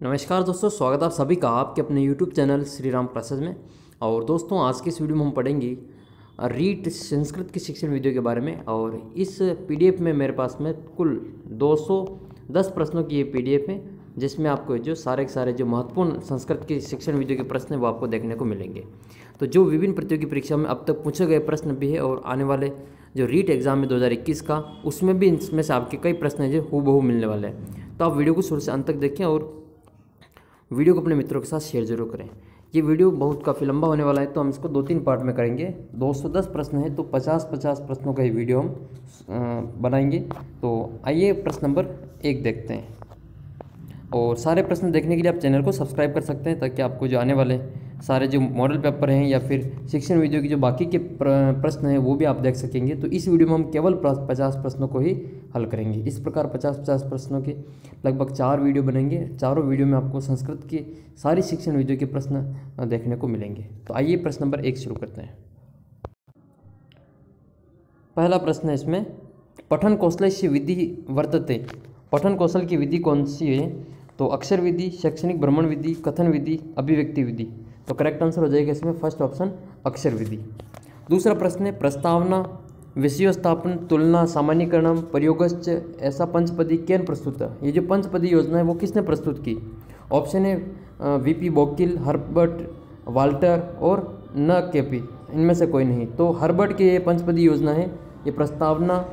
नमस्कार दोस्तों, स्वागत है आप सभी का आपके अपने YouTube channel Shri Ram classes में। और दोस्तों, आज की इस वीडियो में हम पढ़ेंगे रीट संस्कृत की शिक्षण वीडियो के बारे में। और इस PDF में मेरे पास में कुल 210 प्रश्नों की ये PDF है, जिसमें आपको जो सारे के सारे जो महत्वपूर्ण संस्कृत की शिक्षण वीडियो के प्रश्न हैं वो आपको देखने को मिलेंगे। तो जो विभिन्न प्रतियोगी परीक्षा में अब तक पूछे गए प्रश्न भी है और आने वाले जो रीट एग्जाम है 2021 का, उसमें भी इसमें से आपके कई प्रश्न हैं जो हूबहू मिलने वाले हैं। तो आप वीडियो को शुरू से अंत तक देखें और वीडियो को अपने मित्रों के साथ शेयर जरूर करें। ये वीडियो बहुत काफ़ी लंबा होने वाला है, तो हम इसको 2-3 पार्ट में करेंगे। 210 प्रश्न है तो 50-50 प्रश्नों का ये वीडियो हम बनाएंगे। तो आइए प्रश्न नंबर 1 देखते हैं। और सारे प्रश्न देखने के लिए आप चैनल को सब्सक्राइब कर सकते हैं, ताकि आपको जो आने वाले सारे जो मॉडल पेपर हैं या फिर शिक्षण वीडियो की जो बाकी के प्रश्न हैं वो भी आप देख सकेंगे। तो इस वीडियो में हम केवल 50 प्रश्नों को ही हल करेंगे। इस प्रकार 50-50 प्रश्नों के लगभग 4 वीडियो बनेंगे। चारों वीडियो में आपको संस्कृत की सारी शिक्षण वीडियो के प्रश्न देखने को मिलेंगे। तो आइए प्रश्न नंबर 1 शुरू करते हैं। पहला प्रश्न है इसमें, पठन कौशलस्य विधि वर्तते। पठन कौशल की विधि कौन सी है? तो अक्षर विधि, शैक्षणिक भ्रमण विधि, कथन विधि, अभिव्यक्ति विधि। तो करेक्ट आंसर हो जाएगा इसमें फर्स्ट ऑप्शन अक्षर विधि। दूसरा प्रश्न है, प्रस्तावना, विषयोस्थापन, तुलना, सामान्यकरण, प्रयोगश्च ऐसा पंचपदी केन प्रस्तुत। ये जो पंचपदी योजना है वो किसने प्रस्तुत की? ऑप्शन है VP बोकिल, हर्बर्ट, वाल्टर और न केपी। इनमें से कोई नहीं। तो हर्बर्ट की ये पंचपदी योजना है। ये प्रस्तावना,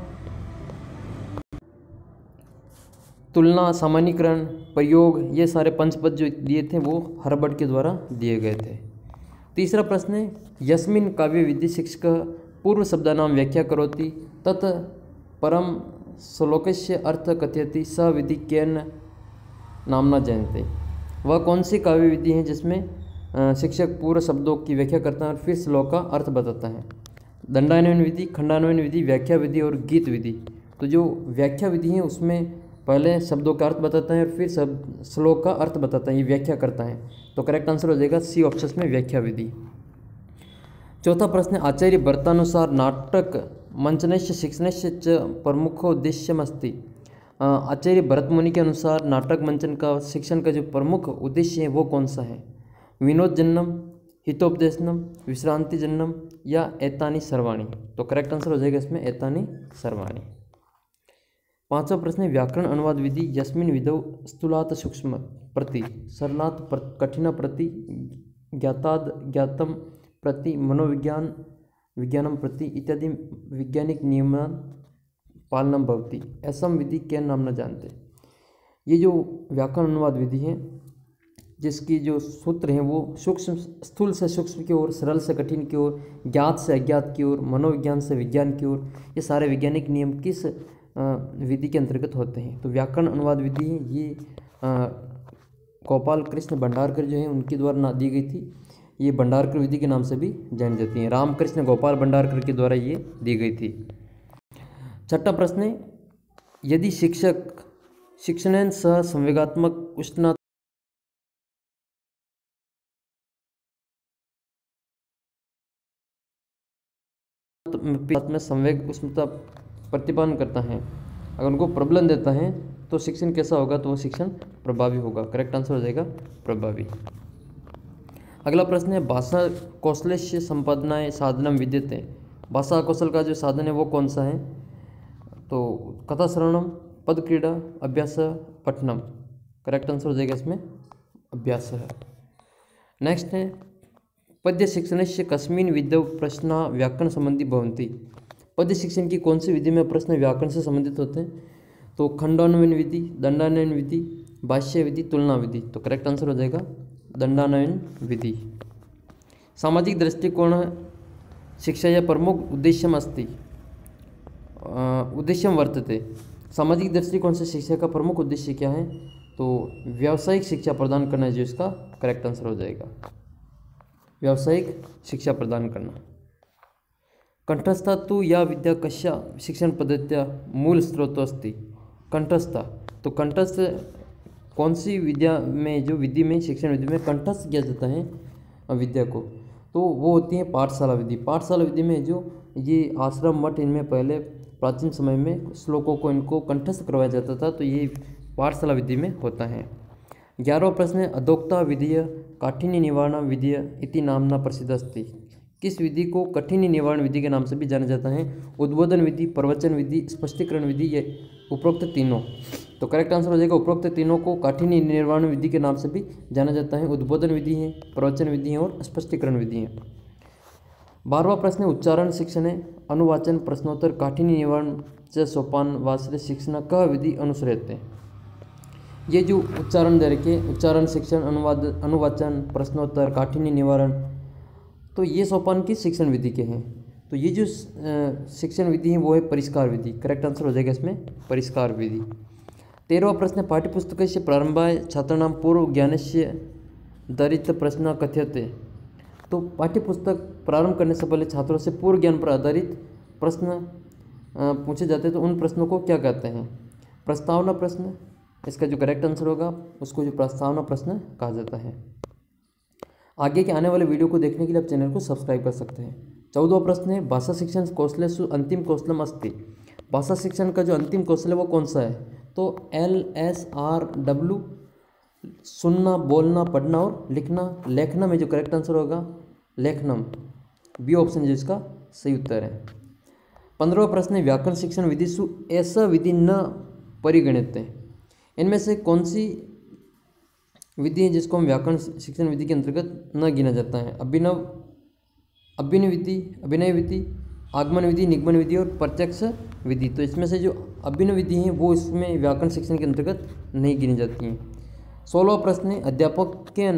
तुलना, सामान्यीकरण, प्रयोग, ये सारे पंचपद जो दिए थे वो हर्बर्ट के द्वारा दिए गए थे। तीसरा प्रश्न है, यस्मिन् काव्य विधि शिक्षक पूर्व शब्दानां व्याख्या करोति तत् परम श्लोकस्य अर्थ कथयति स विधि केन नामना जयन्ते। वह कौन सी काव्य विधि है जिसमें शिक्षक पूर्व शब्दों की व्याख्या करता है और फिर श्लोक का अर्थ बताता है? दंडान्वयन विधि, खंडान्वयन विधि, व्याख्या विधि और गीत विधि। तो जो व्याख्या विधि है उसमें पहले शब्दों का अर्थ बताता है और फिर श्लोक का अर्थ बताता है, ये व्याख्या करता है। तो करेक्ट आंसर हो जाएगा सी ऑप्शन में व्याख्या विधि। चौथा प्रश्न है, आचार्य भरतानुसार नाटक मंचनस्य शिक्षणस्य च प्रमुखोद्देश्यमस्ति। आचार्य भरत मुनि के अनुसार नाटक मंचन का शिक्षण का जो प्रमुख उद्देश्य है वो कौन सा है? विनोदजन्यम, हितोपदेशनम, विश्रांतिजन्यम या एतानि सर्वाणि। तो करेक्ट आंसर हो जाएगा इसमें एतानि सर्वाणि। पांचवा प्रश्न है, व्याकरण अनुवाद विधि यस्मिन् विधौ स्थूलात् सूक्ष्म प्रति, सरलात् कठिन प्रति, ज्ञाताद् ज्ञातम प्रति, मनोविज्ञान विज्ञानम प्रति इत्यादि वैज्ञानिक नियमान पालनम भवति। ऐसम विधि क्या नाम न जानते। ये जो व्याकरण अनुवाद विधि है जिसकी जो सूत्र हैं वो सूक्ष्म, स्थूल से सूक्ष्म की ओर, सरल से कठिन की ओर, ज्ञात से अज्ञात की ओर, मनोविज्ञान से विज्ञान की ओर, ये सारे वैज्ञानिक नियम किस विधि के अंतर्गत होते हैं? तो व्याकरण अनुवाद विधि है ये गोपाल कृष्ण भंडारकर जो है उनके द्वारा दी गई थी। ये भंडारकर विधि के नाम से भी जानी जाती है। रामकृष्ण गोपाल भंडारकर के द्वारा ये दी गई थी। छठा प्रश्न है, यदि शिक्षक शिक्षणेन सह संवेगात्मक उष्णता में संवेग उष्णता प्रतिपादन करता है, अगर उनको प्रबलन देता है तो शिक्षण कैसा होगा? तो वो शिक्षण प्रभावी होगा। करेक्ट आंसर हो जाएगा प्रभावी। अगला प्रश्न है, भाषा कौशलस्य संपादनाय साधनम विद्यते। भाषा कौशल का जो साधन है वो कौन सा है? तो कथा श्रवणम, पद क्रीड़ा, अभ्यास, पठनम। करेक्ट आंसर हो जाएगा इसमें अभ्यास है। नेक्स्ट है, पद्य शिक्षणस्य कस्मिन् विधौ प्रश्न व्याकरण संबंधी भवन्ति। पद्य शिक्षण की कौन सी विधि में प्रश्न व्याकरण से संबंधित होते हैं? तो खंडान्वयन विधि, दंडान्वयन विधि, भाष्य विधि, तुलना विधि। तो करेक्ट आंसर हो जाएगा दंडान्वयन विधि। सामाजिक दृष्टिकोण शिक्षा या प्रमुख उद्देश्यम अस्ति, उद्देश्यम वर्तते। सामाजिक दृष्टिकोण से शिक्षा का प्रमुख उद्देश्य क्या है? तो व्यावसायिक शिक्षा प्रदान करना जो इसका करेक्ट आंसर हो जाएगा, व्यावसायिक शिक्षा प्रदान करना। कंठस्था तु या विद्या कस्या शिक्षण पद्धत्या मूल स्रोत अस्ति। कंठस्था, तो कंठस्थ कौन सी विद्या में, जो विधि में, शिक्षण विधि में कंठस्थ किया जाता है विद्या को, तो वो होती है पाठशाला विधि। पाठशाला विधि में जो ये आश्रम मठ, इनमें पहले प्राचीन समय में श्लोकों को इनको कंठस्थ करवाया जाता था, तो ये पाठशाला विधि में होता है। 11वां प्रश्न है अधोक्ता विधिय काठिन्य निवारण विधिय इति नामना प्रसिद्ध अस्ति। किस विधि को कठिन्य निवारण विधि के नाम से भी जाना जाता है? उद्बोधन विधि, प्रवचन विधि, स्पष्टीकरण विधि, ये उपरोक्त तीनों। तो करेक्ट आंसर हो जाएगा उपरोक्त तीनों को काठिन्य निवारण विधि के नाम से भी जाना जाता है। उद्बोधन विधि है, प्रवचन विधि है और स्पष्टीकरण विधि है। 12वां प्रश्न है उच्चारण शिक्षण है अनुवाचन प्रश्नोत्तर काठिन्य निवारण च सोपान वाश्रय शिक्षण कह विधि अनुसृत्य। ये जो उच्चारण दे रखे उच्चारण शिक्षण अनुवाचन प्रश्नोत्तर काठिन्य निवारण, तो ये सोपान की शिक्षण विधि के हैं। तो ये जो शिक्षण विधि है वो है परिष्कार विधि। करेक्ट आंसर हो जाएगा इसमें परिष्कार विधि। 13वां प्रश्न पाठ्यपुस्तक से प्रारंभाय छात्राणां पूर्व ज्ञानस्य आधारित प्रश्न कथ्यते। तो पाठ्यपुस्तक प्रारंभ करने से पहले छात्रों से पूर्व ज्ञान पर आधारित प्रश्न पूछे जाते हैं, तो उन प्रश्नों को क्या कहते हैं? प्रस्तावना प्रश्न। इसका जो करेक्ट आंसर होगा उसको जो प्रस्तावना प्रश्न कहा जाता है। आगे के आने वाले वीडियो को देखने के लिए आप चैनल को सब्सक्राइब कर सकते हैं। 14वां प्रश्न है भाषा शिक्षण कौशलेषु अंतिम कौशलम अस्ति। भाषा शिक्षण का जो अंतिम कौशल है वो कौन सा है? तो LSRW सुनना, बोलना, पढ़ना और लिखना। लेखना में जो करेक्ट आंसर होगा लेखनम, बी ऑप्शन जो इसका सही उत्तर है। 15वां प्रश्न है व्याकरण शिक्षण विधिषु ऐसा विधि न परिगणित। इनमें से कौन सी विधि है जिसको हम व्याकरण शिक्षण विधि के अंतर्गत न गिना जाता है? अभिनय विधि, आगमन विधि, निगमन विधि और प्रत्यक्ष विधि। तो इसमें से जो अभिनय विधि है वो इसमें व्याकरण शिक्षण के अंतर्गत नहीं गिनी जाती हैं। 16वां प्रश्न है अध्यापक के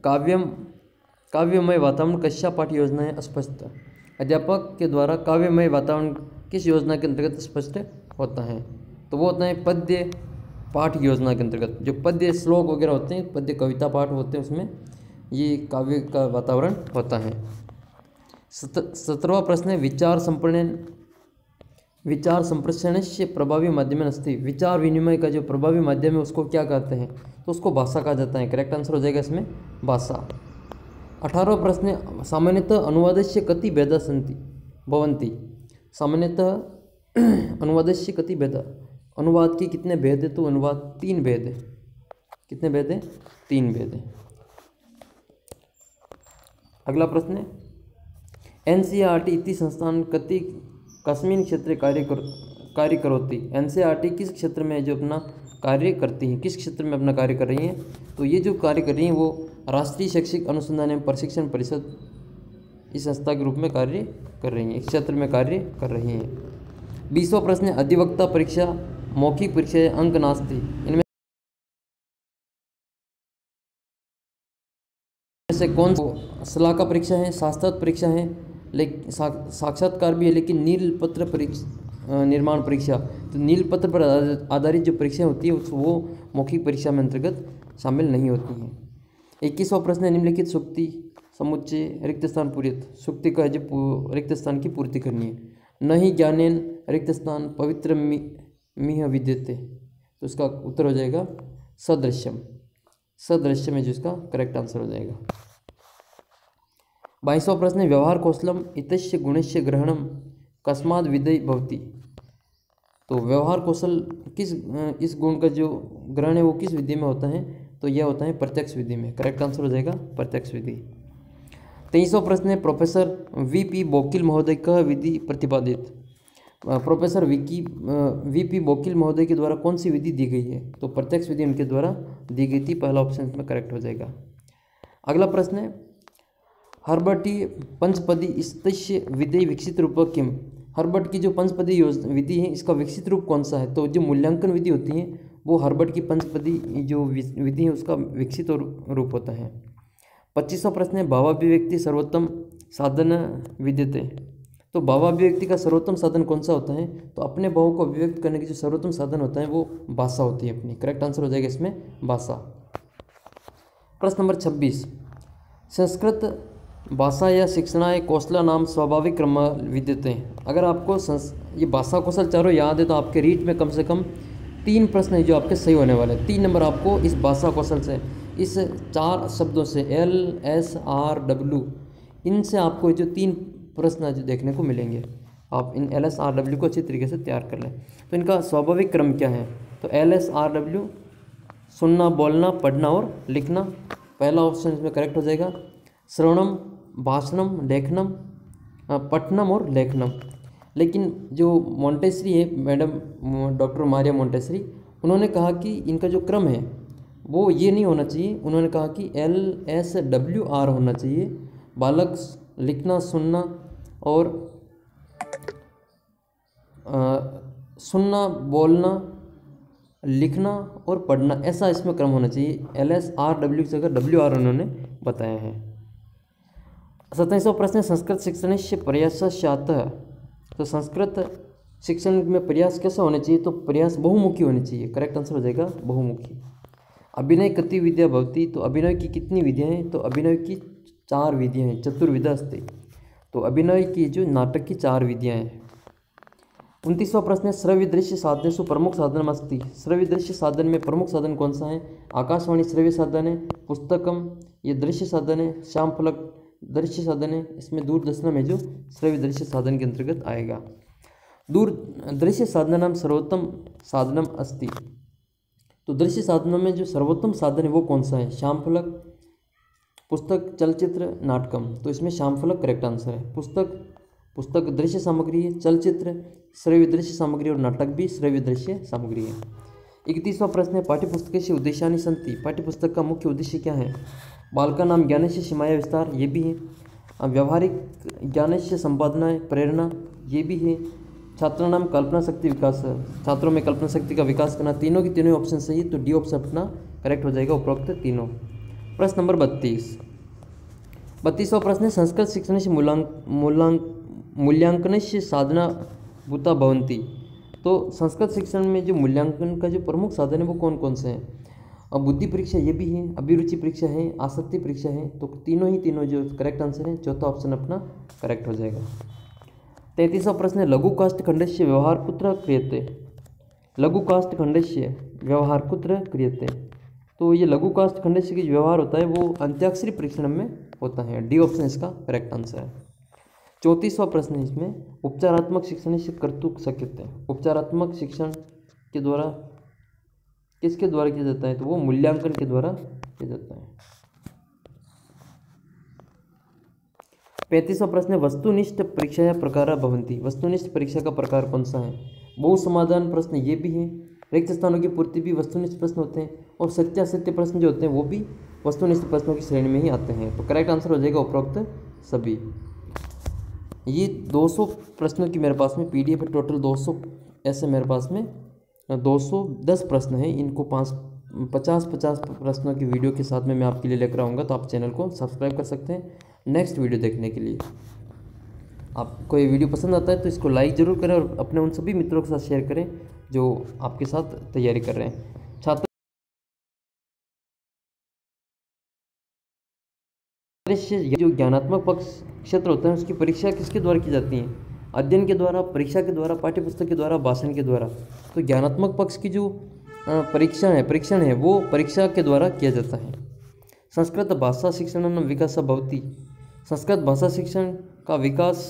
काव्यमय वातावरण कक्षा पाठ योजना है स्पष्ट। अध्यापक के द्वारा काव्यमय वातावरण किस योजना के अंतर्गत स्पष्ट होता है? तो वो होता है पद्य पाठ योजना के अंतर्गत। जो पद्य श्लोक वगैरह होते हैं, पद्य कविता पाठ होते हैं, उसमें ये काव्य का वातावरण होता है। 17वां प्रश्न है विचार संप्रेषण से प्रभावी माध्यम अस्ति। विचार विनिमय का जो प्रभावी माध्यम है उसको क्या कहते हैं? तो उसको भाषा कहा जाता है। करेक्ट आंसर हो जाएगा इसमें भाषा। 18वां प्रश्न है सामान्यतः अनुवादस्य कति भेदा भवन्ति। सामान्यतः अनुवादस्य कति भेदा, अनुवाद के कितने भेद है? तो अनुवाद 3 भेद है। कितने भेद है? 3 भेद है। अगला प्रश्न है NCERT इति संस्थान कति कस्मिन् क्षेत्रे कार्य करोति। NCERT किस क्षेत्र में जो अपना कार्य करती है, किस क्षेत्र में अपना कार्य कर रही हैं? तो ये जो कार्य कर रही हैं वो राष्ट्रीय शैक्षिक अनुसंधान एवं प्रशिक्षण परिषद इस संस्था के रूप में कार्य कर रही हैं, इस क्षेत्र में कार्य कर रही हैं। 20वां प्रश्न है अधिवक्ता परीक्षा मौखिक परीक्षा अंक नास्ति। इनमें से कौन सलाह का परीक्षा है, शास्त्रार्थ परीक्षा है, लेकिन साक्षात्कार भी है, लेकिन नील पत्र परीक्षा निर्माण परीक्षा। तो नील पत्र पर आधारित जो परीक्षाएं होती है वो मौखिक परीक्षा में अंतर्गत शामिल नहीं होती हैं। 21वां प्रश्न है निम्नलिखित सुक्ति समुच्चय रिक्त स्थान पूरित। सुक्ति का जो रिक्त स्थान की पूर्ति करनी है। न ही ज्ञानेन रिक्त स्थान पवित्र मिह विद्यते। तो इसका उत्तर हो जाएगा सदृश्यम। सदृश्य में जो इसका करेक्ट आंसर हो जाएगा। 22वां प्रश्न है व्यवहार कौशलम इतस्य गुणस्य ग्रहणम कस्माद् विधेय भवति। तो व्यवहार कौशल किस इस गुण का जो ग्रहण है वो किस विधि में होता है? तो यह होता है प्रत्यक्ष विधि में। करेक्ट आंसर हो जाएगा प्रत्यक्ष विधि। 23वां प्रश्न है प्रोफेसर VP बोकिल महोदय का विधि प्रतिपादित। प्रोफेसर VP बोकिल महोदय के द्वारा कौन सी विधि दी गई है? तो प्रत्यक्ष विधि उनके द्वारा दी गई थी। पहला ऑप्शन इसमें करेक्ट हो जाएगा। अगला प्रश्न है हर्बर्टी पंचपदी स्तस्य विधि विकसित रूप किम। हर्बर्ट की जो पंचपदी विधि है इसका विकसित रूप कौन सा है? तो जो मूल्यांकन विधि होती है वो हर्बर्ट की पंचपदी जो विधि है उसका विकसित रूप होता है। 25वां प्रश्न है भावाभिव्यक्ति सर्वोत्तम साधन विद्यते। तो भावाभिव्यक्ति का सर्वोत्तम साधन कौन सा होता है? तो अपने भावों को अभिव्यक्त करने की जो सर्वोत्तम साधन होता है वो भाषा होती है अपनी। करेक्ट आंसर हो जाएगा इसमें भाषा। प्रश्न नंबर 26 संस्कृत भाषा या शिक्षणाय कौशला नाम स्वाभाविक क्रम विद्यते। अगर आपको ये भाषा कौशल चारों याद है तो आपके रीट में कम से कम 3 प्रश्न है जो आपके सही होने वाले हैं। 3 नंबर आपको इस भाषा कौशल से, इस 4 शब्दों से LSRW, इनसे आपको जो 3 प्रश्न जो देखने को मिलेंगे। आप इन LSRW को अच्छी तरीके से तैयार कर लें। तो इनका स्वाभाविक क्रम क्या है? तो LSRW सुनना, बोलना, पढ़ना और लिखना। पहला ऑप्शन इसमें करेक्ट हो जाएगा। श्रवणम, भाषणम, लेखनम, पठनम और लेखनम। लेकिन जो मोंटेसरी है, मैडम डॉक्टर मारिया मोंटेसरी, उन्होंने कहा कि इनका जो क्रम है वो ये नहीं होना चाहिए। उन्होंने कहा कि LSWR होना चाहिए। बालक लिखना, सुनना और सुनना, बोलना, लिखना और पढ़ना, ऐसा इसमें क्रम होना चाहिए। LSRW की जगह WR उन्होंने बताया है। 27वां प्रश्न है, संस्कृत शिक्षण से प्रयास स्यातः। तो संस्कृत शिक्षण में प्रयास कैसा होना चाहिए? तो प्रयास बहुमुखी होनी चाहिए। करेक्ट आंसर हो जाएगा बहुमुखी। अभिनय कति विद्या भवति। तो अभिनय की कितनी विधियाँ हैं? तो अभिनय की 4 विधियाँ हैं, चतुर्विधा अस्ति। तो अभिनय की जो नाटक की 4 विधियाँ हैं। 29वां प्रश्न है, श्रव्य दृश्य साधनेषु प्रमुख साधनम अस्ति। श्रव्य दृश्य साधन में प्रमुख साधन कौन सा है? आकाशवाणी श्रव्य साधन है, पुस्तकम ये दृश्य साधन है, श्याम फलक दृश्य साधन है। इसमें दूरदर्शनम है जो श्रव्य दृश्य साधन के अंतर्गत आएगा। दूर दृश्य साधनानाम सर्वोत्तम साधनम अस्ति। तो दृश्य साधनों में जो सर्वोत्तम साधन है वो कौन सा है? श्याम फलक, पुस्तक, चलचित्र, नाटकम। तो इसमें श्याम फलक करेक्ट आंसर है। पुस्तक दृश्य सामग्री है, चलचित्र श्रव्य दृश्य सामग्री और नाटक भी श्रव्य दृश्य सामग्री है। 31वां प्रश्न है, पाठ्यपुस्तकेषु उद्देशानि सन्ति। पाठ्यपुस्तक का मुख्य उद्देश्य क्या है? बालकानां ज्ञानस्य सीमाया विस्तार, ये भी है। व्यावहारिक ज्ञानस्य संपादनाय प्रेरणा, ये भी है। छात्राणाम कल्पना शक्ति विकास, छात्रों में कल्पना शक्ति का विकास करना। तीनों की तीनों ऑप्शन सही है, तो डी ऑप्शन अपना करेक्ट हो जाएगा, उपरोक्त तीनों। प्रश्न नंबर 32वां प्रश्न है, संस्कृत शिक्षण से मूल्यांकन से साधना भूता भवंती। तो संस्कृत शिक्षण में जो मूल्यांकन का जो प्रमुख साधन है वो कौन कौन से हैं? अब बुद्धि परीक्षा ये भी है, अभिरुचि परीक्षा है, आसक्ति परीक्षा है। तो तीनों जो करेक्ट आंसर है, चौथा ऑप्शन अपना करेक्ट हो जाएगा। 33वां प्रश्न है, लघु काष्ठ खंडस्य व्यवहार कुत्र क्रियते। लघु काष्ठ खंडस्य व्यवहार कुत्र क्रियते। तो ये लघु काष्ठ खंडस्य की जो व्यवहार होता है वो अंत्याक्षरी परीक्षण में होता है। डी ऑप्शन इसका करेक्ट आंसर है। 34वां प्रश्न है इसमें, उपचारात्मक शिक्षण से कर्तुक शक्यते। उपचारात्मक शिक्षण के द्वारा किसके द्वारा किया जाता है? तो वो मूल्यांकन के द्वारा किया जाता है। 35वां प्रश्न है, वस्तुनिष्ठ परीक्षा या प्रकारा भवंती। वस्तुनिष्ठ परीक्षा का प्रकार कौन सा है? बहु समाधान प्रश्न ये भी है, रिक्त स्थानों की पूर्ति भी वस्तुनिष्ठ प्रश्न होते हैं, और सत्यासत्य प्रश्न जो होते हैं वो भी वस्तुनिष्ठ प्रश्नों की श्रेणी में ही आते हैं। तो करेक्ट आंसर हो जाएगा उपरोक्त सभी। ये 200 प्रश्नों की मेरे पास में PDF है, टोटल 200 ऐसे मेरे पास में 210 प्रश्न हैं। इनको 50 प्रश्नों की वीडियो के साथ में मैं आपके लिए लेकर आऊँगा, तो आप चैनल को सब्सक्राइब कर सकते हैं नेक्स्ट वीडियो देखने के लिए। आपको ये वीडियो पसंद आता है तो इसको लाइक ज़रूर करें और अपने उन सभी मित्रों के साथ शेयर करें जो आपके साथ तैयारी कर रहे हैं। छात्र जो ज्ञानात्मक पक्ष क्षेत्र होता है उसकी परीक्षा किसके द्वारा की जाती है? अध्ययन के द्वारा, परीक्षा के द्वारा, पाठ्यपुस्तक के द्वारा, भाषण के द्वारा। तो ज्ञानात्मक पक्ष की जो परीक्षण है वो परीक्षा के द्वारा किया जाता है। संस्कृत भाषा शिक्षण विकास भवति। संस्कृत भाषा शिक्षण का विकास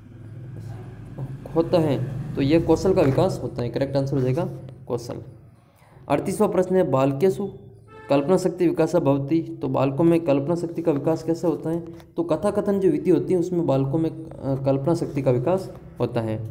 होता है तो यह कौशल का विकास होता है। करेक्ट आंसर हो जाएगा कौशल। 38वां प्रश्न है, बालकेषु कल्पना शक्ति विकास भवति। तो बालकों में कल्पना शक्ति का विकास कैसे होता है? तो कथा कथन जो विधि होती है उसमें बालकों में कल्पना शक्ति का विकास होता है।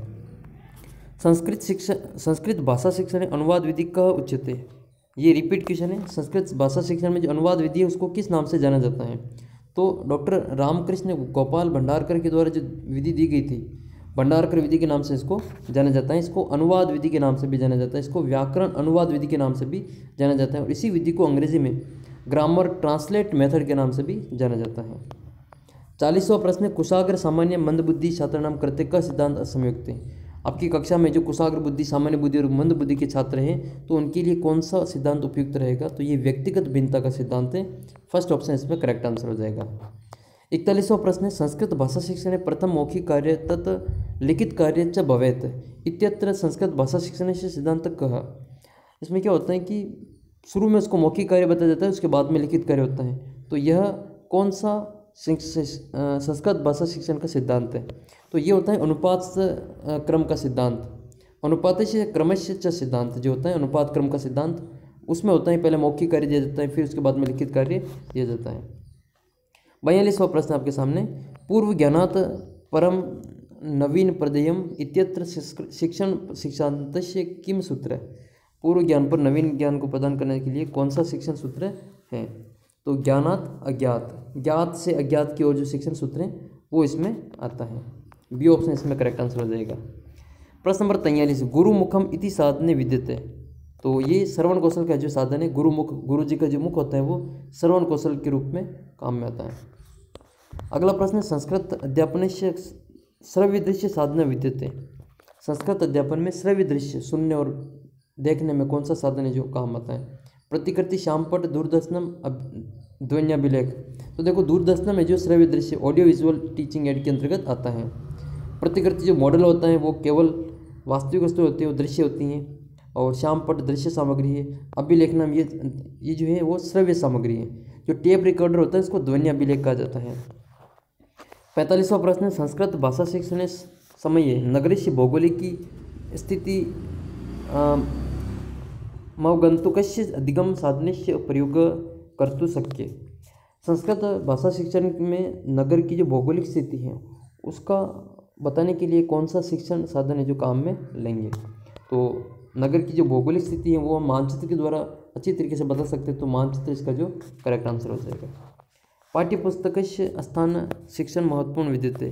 संस्कृत भाषा शिक्षण अनुवाद विधि कह उच्यते। ये रिपीट क्वेश्चन है। संस्कृत भाषा शिक्षण में जो अनुवाद विधि है उसको किस नाम से जाना जाता है? तो डॉक्टर रामकृष्ण गोपाल भंडारकर के द्वारा जो विधि दी गई थी, भंडारकर विधि के नाम से इसको जाना जाता है। इसको अनुवाद विधि के नाम से भी जाना जाता है, इसको व्याकरण अनुवाद विधि के नाम से भी जाना जाता है, और इसी विधि को अंग्रेजी में ग्रामर ट्रांसलेट मेथड के नाम से भी जाना जाता है। 40वां प्रश्न, कुशाग्र सामान्य मंदबुद्धि छात्राणाम कृते का सिद्धांत असंयुक्त है। आपकी कक्षा में जो कुशाग्र बुद्धि, सामान्य बुद्धि और मंद बुद्धि के छात्र हैं तो उनके लिए कौन सा सिद्धांत उपयुक्त रहेगा? तो ये व्यक्तिगत भिन्नता का सिद्धांत है। फर्स्ट ऑप्शन इसमें करेक्ट आंसर हो जाएगा। 41वां प्रश्न है, संस्कृत भाषा शिक्षण प्रथम मौखिक कार्य तत् लिखित कार्य च भवेत् इत्यत्र संस्कृत भाषा शिक्षण से सिद्धांत कह। इसमें क्या होता है कि शुरू में उसको मौखिक कार्य बताया जाता है, उसके बाद में लिखित कार्य होता है। तो यह कौन सा संस्कृत भाषा शिक्षण का सिद्धांत है? तो ये होता है अनुपात क्रम का सिद्धांत। अनुपात से क्रमश च सिद्धांत जो होता है अनुपात क्रम का सिद्धांत, उसमें होता है पहले मौखिक कार्य दिया जाता है, फिर उसके बाद में लिखित कार्य दिया जाता है। 42वां प्रश्न आपके सामने, पूर्व ज्ञानात् परम नवीन प्रदेयम इत्यत्र शिक्षण शिक्षांतस्य किम सूत्र है। पूर्व ज्ञान पर नवीन ज्ञान को प्रदान करने के लिए कौन सा शिक्षण सूत्र है। तो ज्ञानात् अज्ञात, ज्ञात से अज्ञात की ओर जो शिक्षण सूत्र है वो इसमें आता है। बी ऑप्शन इसमें करेक्ट आंसर हो जाएगा। प्रश्न नंबर 43, गुरुमुखम इति साधने विद्यते। तो ये श्रवण कौशल का जो साधन है, गुरुमुख, गुरु जी का जो मुख होता है वो श्रवण कौशल के रूप में काम में आता है। अगला प्रश्न, संस्कृत अध्यापन से श्रव्य दृश्य साधना विद्यते। संस्कृत अध्यापन में श्रव्य दृश्य सुनने और देखने में कौन सा साधन है जो काम आता है। प्रतिकृति, श्यामपट, दूरदर्शनम, ध्वन्याभिलेख। तो देखो दूरदर्शनम में जो श्रव्य दृश्य ऑडियो विजुअल टीचिंग एड के अंतर्गत आता है। प्रतिकृति जो मॉडल होता है वो केवल वास्तविक वस्तु होती है, वो दृश्य होती हैं, और श्यामपट दृश्य सामग्री है। अभिलेखनम ये जो है वो श्रव्य सामग्री है। जो टेप रिकॉर्डर होता है इसको ध्वनि अभिलेख कहा जाता है। 45वां प्रश्न, संस्कृत भाषा शिक्षण समये नगरस्य भौगोलिक स्थिति मवगंतुकस्य अधिगम साधनस्य प्रयोग कर्तुं शक्य। संस्कृत भाषा शिक्षण में नगर की जो भौगोलिक स्थिति है उसका बताने के लिए कौन सा शिक्षण साधन है जो काम में लेंगे। तो नगर की जो भौगोलिक स्थिति है वो हम मानचित्र के द्वारा अच्छी तरीके से बता सकते हैं, तो मानचित्र इसका जो करेक्ट आंसर हो जाएगा। पाठ्यपुस्तकस्य स्थान शिक्षण महत्वपूर्ण विद्यते।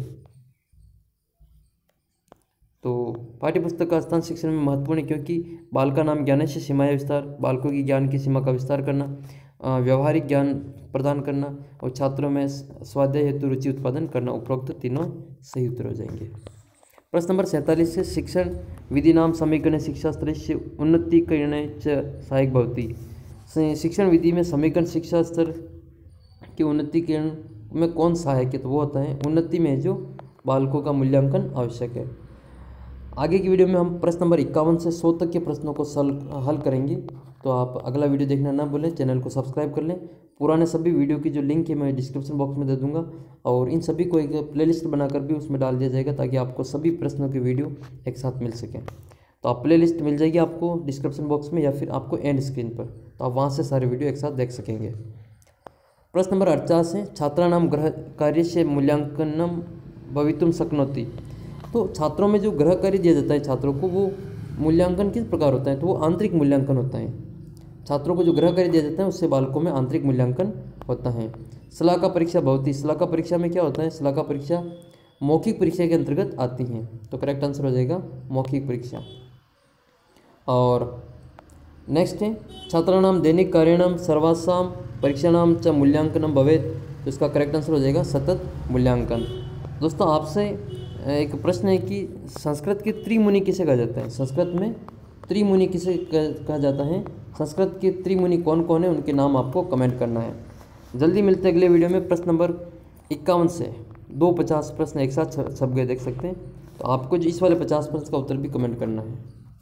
तो पाठ्यपुस्तक का स्थान शिक्षण में महत्वपूर्ण है क्योंकि बाल का नाम ज्ञान से सीमाया विस्तार, बालकों की ज्ञान की सीमा का विस्तार करना, व्यवहारिक ज्ञान प्रदान करना और छात्रों में स्वाध्याय हेतु रुचि उत्पादन करना। उपरोक्त तीनों सही उत्तर हो जाएंगे। प्रश्न नंबर 47 से शिक्षण विधि नाम समीकरण शिक्षा स्तर से उन्नतीकरण च सहायक भवती। शिक्षण विधि में समीकरण शिक्षा स्तर के उन्नतीकरण में कौन सहायक है, तो वो होता है उन्नति में जो बालकों का मूल्यांकन आवश्यक है। आगे की वीडियो में हम प्रश्न नंबर 51 से 100 तक के प्रश्नों को हल करेंगे, तो आप अगला वीडियो देखना ना भूलें। चैनल को सब्सक्राइब कर लें। पुराने सभी वीडियो की जो लिंक है मैं डिस्क्रिप्शन बॉक्स में दे दूंगा, और इन सभी को एक प्लेलिस्ट बनाकर भी उसमें डाल दिया जाएगा ताकि आपको सभी प्रश्नों की वीडियो एक साथ मिल सकें। तो आप प्लेलिस्ट मिल जाएगी आपको डिस्क्रिप्शन बॉक्स में या फिर आपको एंड स्क्रीन पर, तो आप वहाँ से सारे वीडियो एक साथ देख सकेंगे। प्रश्न नंबर 48 है, छात्राणाम गृह कार्य से मूल्यांकनम भवितुम शक्नोति। तो छात्रों में जो गृह कार्य दिया जाता है छात्रों को, वो मूल्यांकन किस प्रकार होता है, तो वो आंतरिक मूल्यांकन होता है। छात्रों को जो गृह कार्य दिया जाता है उससे बालकों में आंतरिक मूल्यांकन होता है। शलाका परीक्षा भवती। शलाका परीक्षा में क्या होता है, शलाका परीक्षा मौखिक परीक्षा के अंतर्गत आती हैं, तो करेक्ट आंसर हो जाएगा मौखिक परीक्षा। और नेक्स्ट है, छात्राणाम दैनिक कार्याणाम सर्वासाम परीक्षाणाम च मूल्यांकनम भवेत्। तो इसका करेक्ट आंसर हो जाएगा सतत मूल्यांकन। दोस्तों आपसे एक प्रश्न है कि संस्कृत के त्रिमुनि किसे कहा जाता है। संस्कृत में त्रिमुनि किसे कहा जाता है, संस्कृत के त्रिमुनि कौन कौन है, उनके नाम आपको कमेंट करना है। जल्दी मिलते हैं अगले वीडियो में। प्रश्न नंबर 51 से 250 प्रश्न एक साथ छप गए, देख सकते हैं। तो आपको जो इस वाले 50 प्रश्न का उत्तर भी कमेंट करना है।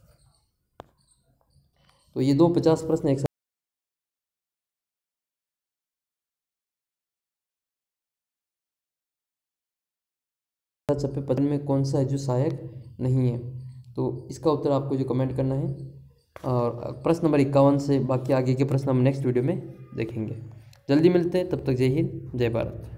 तो ये 250 प्रश्न एक साथ छपे प्रश्न में कौन सा है जो सहायक नहीं है, तो इसका उत्तर आपको जो कमेंट करना है। और प्रश्न नंबर 51 से बाकी आगे के प्रश्न हम नेक्स्ट वीडियो में देखेंगे। जल्दी मिलते हैं, तब तक जय हिंद जय भारत।